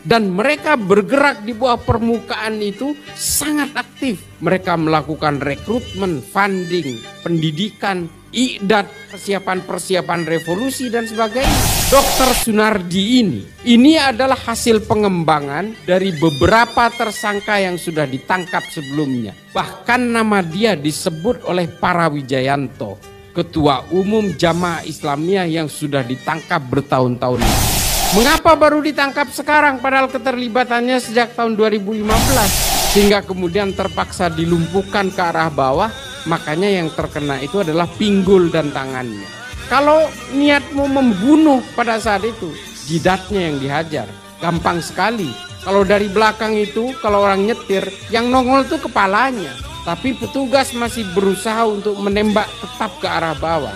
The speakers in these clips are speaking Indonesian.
Dan mereka bergerak di bawah permukaan itu sangat aktif. Mereka melakukan rekrutmen, funding, pendidikan, i'dad, persiapan-persiapan revolusi dan sebagainya. Dr. Sunardi ini adalah hasil pengembangan dari beberapa tersangka yang sudah ditangkap sebelumnya. Bahkan nama dia disebut oleh para Wijayanto, Ketua Umum Jamaah Islamiyah yang sudah ditangkap bertahun-tahun. Mengapa baru ditangkap sekarang padahal keterlibatannya sejak tahun 2015 sehingga kemudian terpaksa dilumpuhkan ke arah bawah? Makanya yang terkena itu adalah pinggul dan tangannya. Kalau niatmu membunuh pada saat itu, jidatnya yang dihajar. Gampang sekali. Kalau dari belakang itu, kalau orang nyetir, yang nongol itu kepalanya. Tapi petugas masih berusaha untuk menembak tetap ke arah bawah.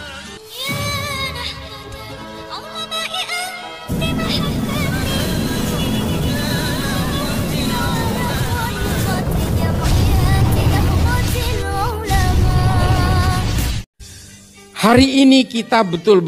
Hari ini kita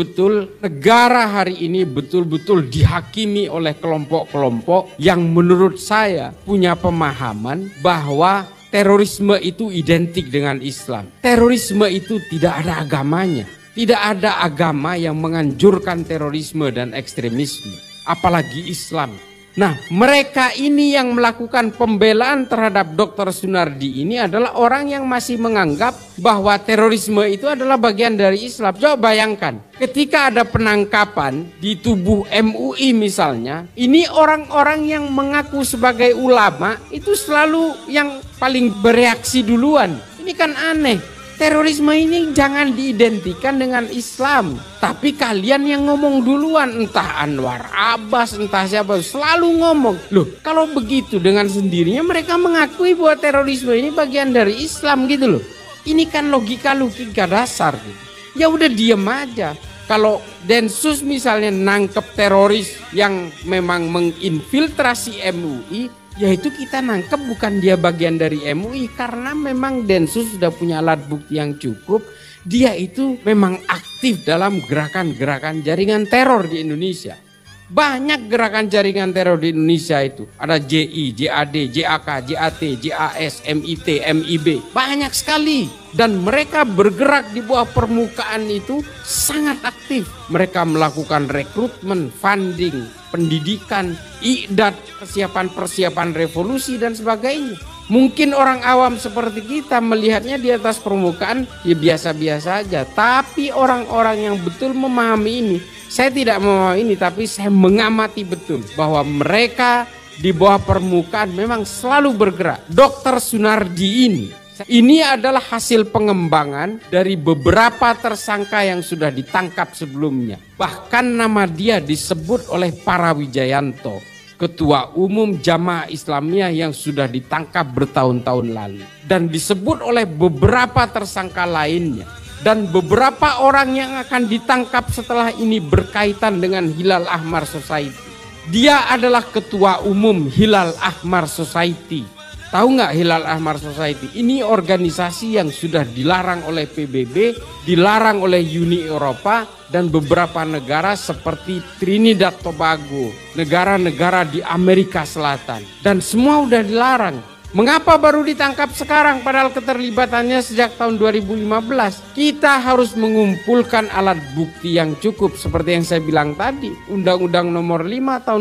negara hari ini betul-betul dihakimi oleh kelompok-kelompok yang menurut saya punya pemahaman bahwa terorisme itu identik dengan Islam. Terorisme itu tidak ada agamanya. Tidak ada agama yang menganjurkan terorisme dan ekstremisme, apalagi Islam. Nah, mereka ini yang melakukan pembelaan terhadap Dr. Sunardi ini adalah orang yang masih menganggap bahwa terorisme itu adalah bagian dari Islam. Coba bayangkan, ketika ada penangkapan di tubuh MUI misalnya, ini orang-orang yang mengaku sebagai ulama itu selalu yang paling bereaksi duluan. Ini kan aneh. Terorisme ini jangan diidentikan dengan Islam. Tapi kalian yang ngomong duluan, entah Anwar Abbas, entah siapa, selalu ngomong. Loh, kalau begitu dengan sendirinya mereka mengakui bahwa terorisme ini bagian dari Islam gitu loh. Ini kan logika dasar gitu. Ya udah diem aja. Kalau Densus misalnya nangkep teroris yang memang menginfiltrasi MUI, yaitu kita nangkep bukan dia bagian dari MUI karena memang Densus sudah punya alat bukti yang cukup. Dia itu memang aktif dalam gerakan-gerakan jaringan teror di Indonesia. Banyak gerakan jaringan teror di Indonesia itu. Ada JI, JAD, JAK, JAT, JAS, MIT, MIB. Banyak sekali. Dan mereka bergerak di bawah permukaan itu sangat aktif. Mereka melakukan rekrutmen, funding, pendidikan, i'dad, persiapan-persiapan revolusi dan sebagainya. Mungkin orang awam seperti kita melihatnya di atas permukaan ya biasa-biasa aja. Tapi orang-orang yang betul memahami ini, saya tidak memahami ini tapi saya mengamati betul bahwa mereka di bawah permukaan memang selalu bergerak. Dr. Sunardi ini adalah hasil pengembangan dari beberapa tersangka yang sudah ditangkap sebelumnya. Bahkan nama dia disebut oleh para Wijayanto, Ketua Umum Jamaah Islamiyah yang sudah ditangkap bertahun-tahun lalu. Dan disebut oleh beberapa tersangka lainnya. Dan beberapa orang yang akan ditangkap setelah ini berkaitan dengan Hilal Ahmar Society. Dia adalah Ketua Umum Hilal Ahmar Society. Tahu nggak Hilal Ahmar Society? Ini organisasi yang sudah dilarang oleh PBB, dilarang oleh Uni Eropa dan beberapa negara seperti Trinidad Tobago, negara-negara di Amerika Selatan. Dan semua udah dilarang. Mengapa baru ditangkap sekarang padahal keterlibatannya sejak tahun 2015? Kita harus mengumpulkan alat bukti yang cukup seperti yang saya bilang tadi. Undang-Undang nomor 5 tahun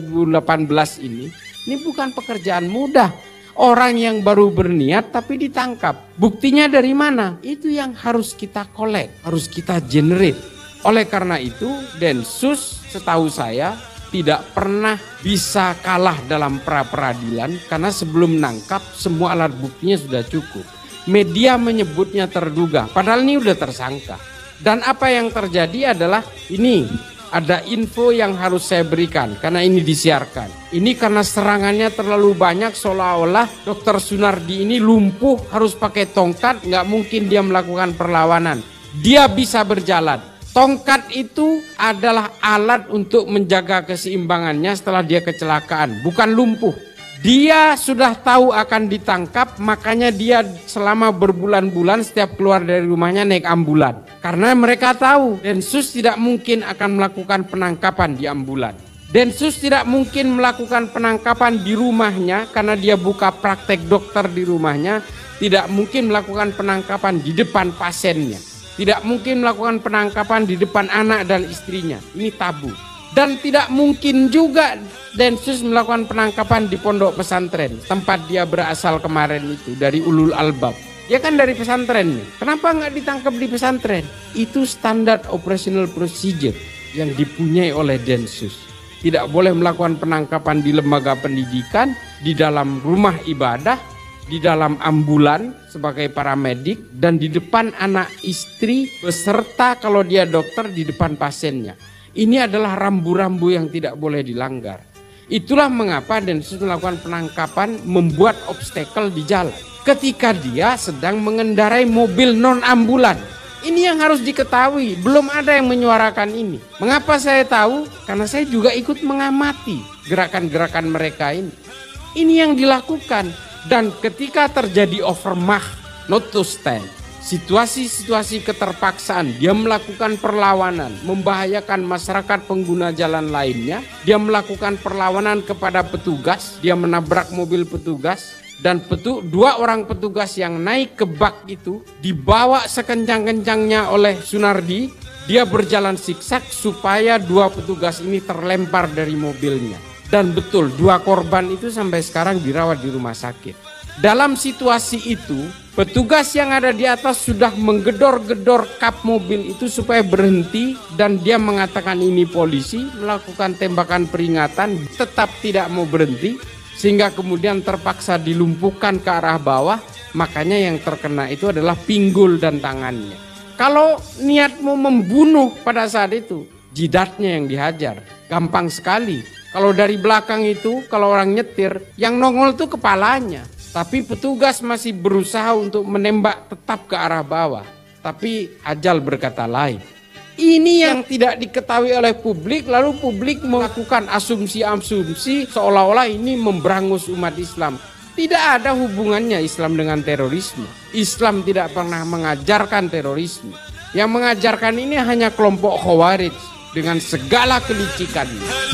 2018 ini bukan pekerjaan mudah. Orang yang baru berniat tapi ditangkap. Buktinya dari mana? Itu yang harus kita kolek, harus kita generate. Oleh karena itu Densus setahu saya tidak pernah bisa kalah dalam pra-peradilan karena sebelum nangkap semua alat buktinya sudah cukup. Media menyebutnya terduga, padahal ini udah tersangka. Dan apa yang terjadi adalah ini, ada info yang harus saya berikan karena ini disiarkan. Ini karena serangannya terlalu banyak seolah-olah Dr. Sunardi ini lumpuh harus pakai tongkat, nggak mungkin dia melakukan perlawanan. Dia bisa berjalan. Tongkat itu adalah alat untuk menjaga keseimbangannya setelah dia kecelakaan, bukan lumpuh. Dia sudah tahu akan ditangkap, makanya dia selama berbulan-bulan setiap keluar dari rumahnya naik ambulan. Karena mereka tahu Densus tidak mungkin akan melakukan penangkapan di ambulan. Densus tidak mungkin melakukan penangkapan di rumahnya karena dia buka praktek dokter di rumahnya. Tidak mungkin melakukan penangkapan di depan pasiennya. Tidak mungkin melakukan penangkapan di depan anak dan istrinya. Ini tabu. Dan tidak mungkin juga Densus melakukan penangkapan di pondok pesantren, tempat dia berasal kemarin itu, dari Ulul Albab. Dia kan dari pesantrennya. Kenapa nggak ditangkap di pesantren? Itu standar operational procedure yang dipunyai oleh Densus. Tidak boleh melakukan penangkapan di lembaga pendidikan, di dalam rumah ibadah, di dalam ambulan sebagai paramedik, dan di depan anak istri beserta kalau dia dokter di depan pasiennya. Ini adalah rambu-rambu yang tidak boleh dilanggar. Itulah mengapa Densus melakukan penangkapan membuat obstacle di jalan. Ketika dia sedang mengendarai mobil non-ambulan. Ini yang harus diketahui, belum ada yang menyuarakan ini. Mengapa saya tahu? Karena saya juga ikut mengamati gerakan-gerakan mereka ini. Ini yang dilakukan. Dan ketika terjadi overmach, not to stand, situasi-situasi keterpaksaan, dia melakukan perlawanan, membahayakan masyarakat pengguna jalan lainnya, dia melakukan perlawanan kepada petugas, dia menabrak mobil petugas, dan dua orang petugas yang naik ke bak itu dibawa sekencang-kencangnya oleh Sunardi. Dia berjalan siksak supaya dua petugas ini terlempar dari mobilnya. Dan betul, dua korban itu sampai sekarang dirawat di rumah sakit. Dalam situasi itu, petugas yang ada di atas sudah menggedor-gedor kap mobil itu supaya berhenti, dan dia mengatakan ini polisi, melakukan tembakan peringatan, tetap tidak mau berhenti. Sehingga kemudian terpaksa dilumpuhkan ke arah bawah. Makanya yang terkena itu adalah pinggul dan tangannya. Kalau niatmu membunuh pada saat itu, jidatnya yang dihajar. Gampang sekali. Kalau dari belakang itu, kalau orang nyetir, yang nongol itu kepalanya. Tapi petugas masih berusaha untuk menembak tetap ke arah bawah. Tapi ajal berkata lain. Ini yang tidak diketahui oleh publik, lalu publik melakukan asumsi-asumsi seolah-olah ini memberangus umat Islam. Tidak ada hubungannya Islam dengan terorisme. Islam tidak pernah mengajarkan terorisme. Yang mengajarkan ini hanya kelompok Khawarij dengan segala kelicikannya.